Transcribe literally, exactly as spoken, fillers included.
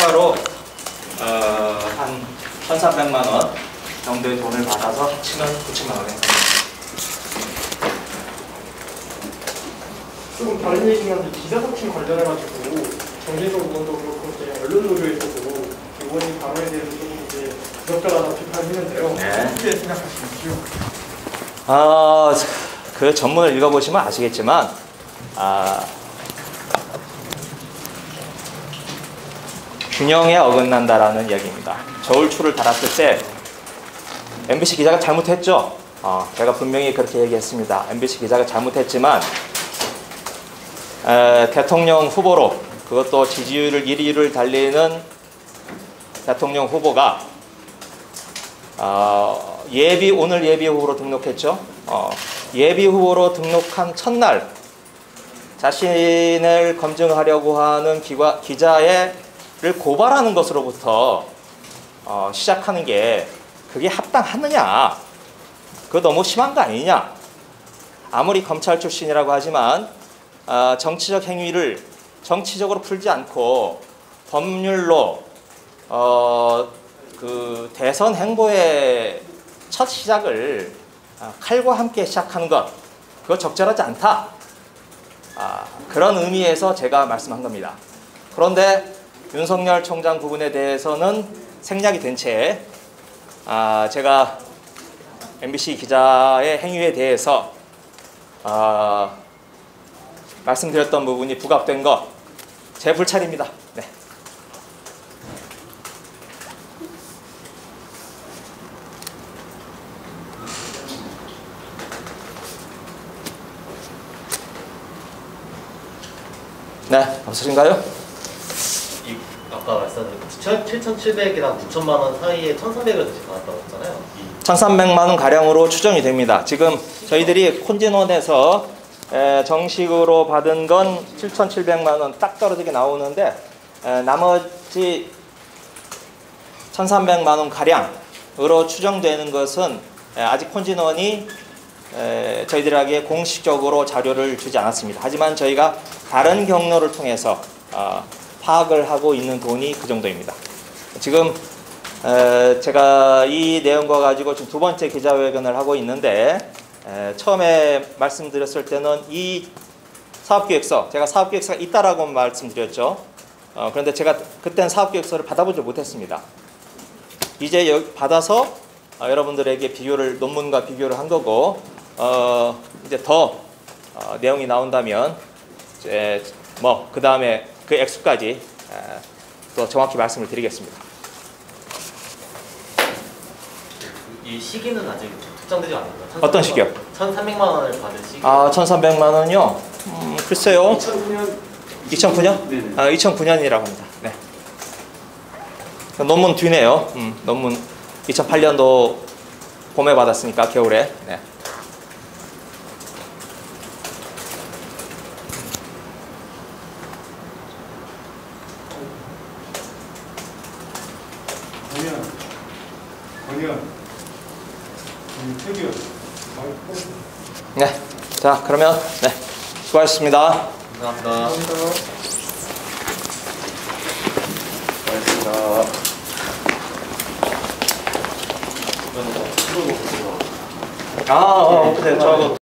추가로 어, 한 천삼백만 원 정도의 돈을 받아서 합치면 구천만 원에 조금 다른 얘기긴 한데 기자 사칭 관련해가지고 정진석 의원도 그렇고 이제 언론 노조에서도 의원님 발언에 대해서 조금 이제 부적절하다 비판했는데요. 네. 어떻게 생각하시는지요? 아, 그 전문을 읽어보시면 아시겠지만 아, 균형에 어긋난다라는 이야기입니다. 저울추를 달았을 때 엠비씨 기자가 잘못했죠. 어, 제가 분명히 그렇게 얘기했습니다. 엠비씨 기자가 잘못했지만 에, 대통령 후보로 그것도 지지율을 일 위를 달리는 대통령 후보가 어, 예비 오늘 예비 후보로 등록했죠. 어, 예비 후보로 등록한 첫날 자신을 검증하려고 하는 기과, 기자를 고발하는 것으로부터 어, 시작하는 게 그게 합당하느냐? 그거 너무 심한 거 아니냐? 아무리 검찰 출신이라고 하지만 어, 정치적 행위를 정치적으로 풀지 않고 법률로 어, 그 대선 행보의 첫 시작을 어, 칼과 함께 시작하는 것 그거 적절하지 않다. 아, 그런 의미에서 제가 말씀한 겁니다. 그런데 윤석열 총장 부분에 대해서는 생략이 된 채 아, 제가 엠비씨 기자의 행위에 대해서 아, 말씀드렸던 부분이 부각된 거 제 불찰입니다. 네. 네, 없으신가요? 이, 아까 말씀드린 칠천칠백이랑 구천만 원 사이에 천삼백을 다시 받았다고 했잖아요. 천삼백만 원 가량으로 추정이 됩니다. 지금 저희들이 콘진원에서 에, 정식으로 받은 건 칠천칠백만 원 딱 떨어지게 나오는데 에, 나머지 천삼백만 원 가량으로 추정되는 것은 에, 아직 콘진원이 에, 저희들에게 공식적으로 자료를 주지 않았습니다. 하지만 저희가 다른 경로를 통해서 어, 파악을 하고 있는 돈이 그 정도입니다. 지금 에, 제가 이 내용과 가지고 지금 두 번째 기자회견을 하고 있는데 에, 처음에 말씀드렸을 때는 이 사업계획서, 제가 사업계획서가 있다라고 말씀드렸죠. 어, 그런데 제가 그때는 사업계획서를 받아보지 못했습니다. 이제 여기 받아서 어, 여러분들에게 비교를 논문과 비교를 한 거고 어, 이제 더 어, 내용이 나온다면 이제 뭐 그 다음에 그 액수까지 에, 또 정확히 말씀을 드리겠습니다. 이 시기는 아직 특정되지 않는다. 어떤 시기요? 천삼백만 원을 받은 시기. 아, 천삼백만 원이요? 음, 글쎄요. 이천구 년 이천구 년? 네네. 아, 이천구 년이라고 합니다. 네. 논문 뒤네요. 음, 논문 이천팔 년도 봄에 받았으니까 겨울에. 네. 권현, 권현, 태규. 네. 자, 그러면 네. 수고하셨습니다. 감사합니다. 감사합니다. 수고하셨습니다. 아, 어, 그래. 저하고